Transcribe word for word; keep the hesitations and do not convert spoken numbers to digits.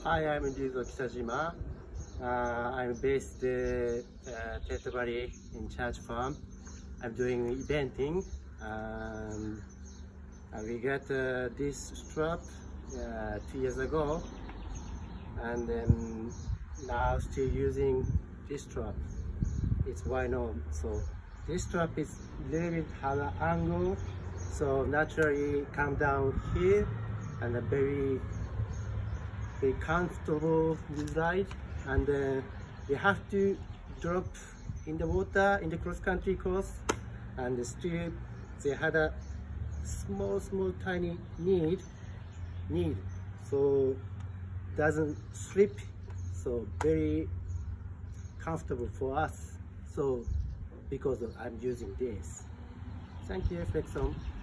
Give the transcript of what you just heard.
Hi, I'm Ryuzo Kitajima. Uh, I'm based in uh, Tet Valley in Church Farm. I'm doing eventing. Um, uh, we got uh, this strap uh, two years ago, and then now still using this strap. It's why not? So this strap is little bit have an angle, so naturally come down here and a very very comfortable with ride, and uh, you have to drop in the water in the cross-country course, and still they had a small small tiny need need so doesn't slip, so very comfortable for us. So because of I'm using this. Thank you, Flexon.